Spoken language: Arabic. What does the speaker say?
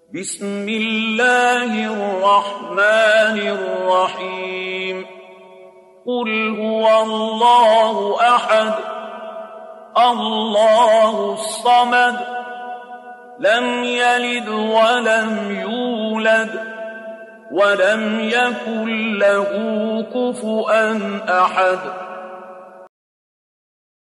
بسم الله الرحمن الرحيم قل هو الله أحد الله الصمد لم يلد ولم يولد ولم يكن له كفؤا أحد